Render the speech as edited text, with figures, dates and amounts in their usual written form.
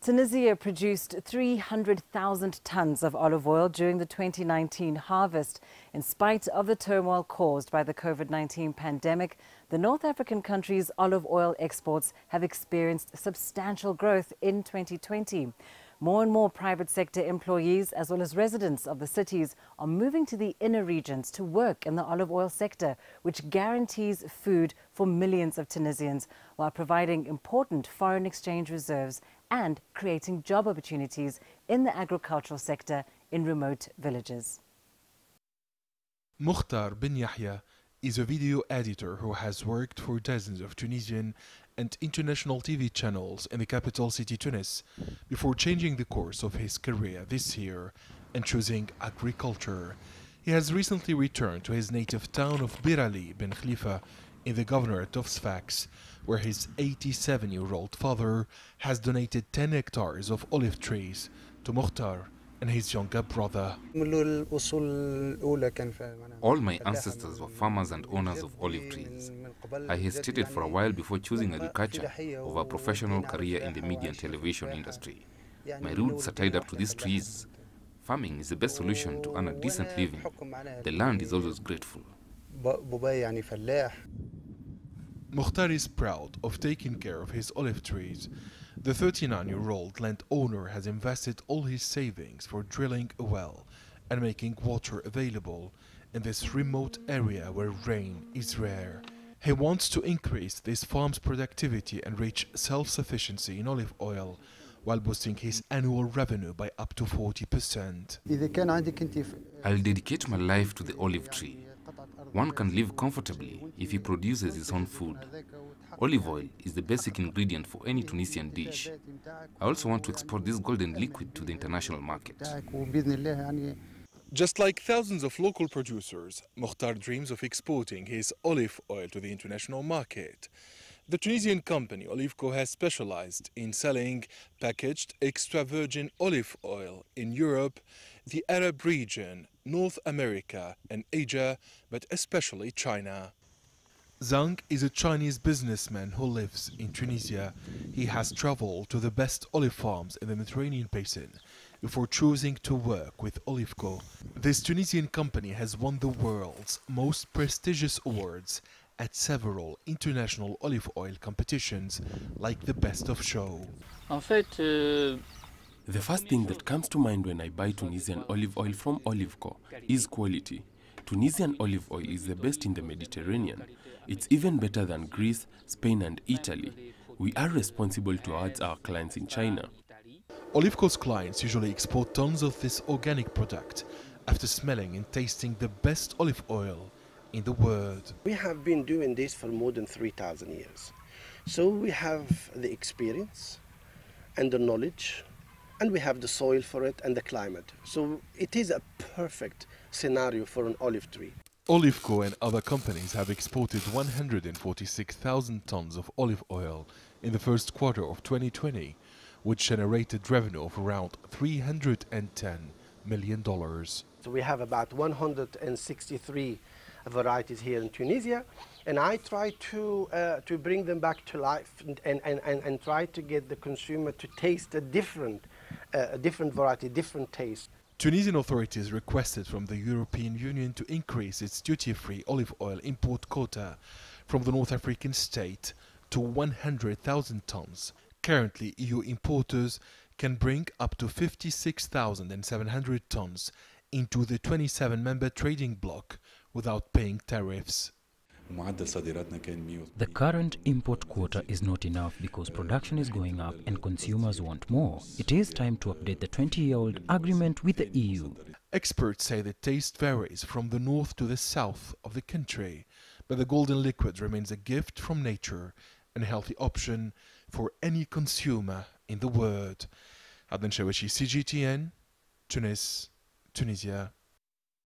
Tunisia produced 300,000 tons of olive oil during the 2019 harvest. In spite of the turmoil caused by the COVID-19 pandemic, the North African country's olive oil exports have experienced substantial growth in 2020. More and more private sector employees, as well as residents of the cities, are moving to the inner regions to work in the olive oil sector, which guarantees food for millions of Tunisians, while providing important foreign exchange reserves and creating job opportunities in the agricultural sector in remote villages. Mukhtar bin Yahya is a video editor who has worked for dozens of Tunisian and international TV channels in the capital city Tunis before changing the course of his career this year and choosing agriculture. He has recently returned to his native town of Bir Ali bin Khalifa in the governorate of Sfax, where his 87-year-old father has donated 10 hectares of olive trees to Mukhtar and his younger brother. All my ancestors were farmers and owners of olive trees. I hesitated for a while before choosing agriculture over a professional career in the media and television industry. My roots are tied up to these trees. Farming is the best solution to earn a decent living. The land is always grateful. Mukhtar is proud of taking care of his olive trees. The 39-year-old landowner has invested all his savings for drilling a well and making water available in this remote area where rain is rare. He wants to increase this farm's productivity and reach self-sufficiency in olive oil while boosting his annual revenue by up to 40%. I'll dedicate my life to the olive tree. One can live comfortably if he produces his own food. Olive oil is the basic ingredient for any Tunisian dish. I also want to export this golden liquid to the international market. Just like thousands of local producers, Mukhtar dreams of exporting his olive oil to the international market. The Tunisian company Olivco has specialized in selling packaged extra virgin olive oil in Europe, the Arab region, North America and Asia, but especially China. Zhang is a Chinese businessman who lives in Tunisia. He has traveled to the best olive farms in the Mediterranean basin before choosing to work with Olivco. This Tunisian company has won the world's most prestigious awards at several international olive oil competitions like the Best of Show. The first thing that comes to mind when I buy Tunisian olive oil from Olivco is quality. Tunisian olive oil is the best in the Mediterranean. It's even better than Greece, Spain and Italy. We are responsible towards our clients in China. Olivco's clients usually export tons of this organic product after smelling and tasting the best olive oil in the world. We have been doing this for more than 3,000 years. So we have the experience and the knowledge, and we have the soil for it and the climate. So it is a perfect scenario for an olive tree. Olivco and other companies have exported 146,000 tons of olive oil in the first quarter of 2020, which generated revenue of around $310 million. So we have about 163 varieties here in Tunisia, and I try to bring them back to life and try to get the consumer to taste a different variety, different taste. Tunisian authorities requested from the European Union to increase its duty-free olive oil import quota from the North African state to 100,000 tons. Currently, EU importers can bring up to 56,700 tons into the 27-member trading bloc without paying tariffs. The current import quota is not enough because production is going up and consumers want more. It is time to update the 20-year-old agreement with the EU. Experts say the taste varies from the north to the south of the country, but the golden liquid remains a gift from nature and a healthy option for any consumer in the world. Adnan Shawishi, CGTN, Tunis, Tunisia.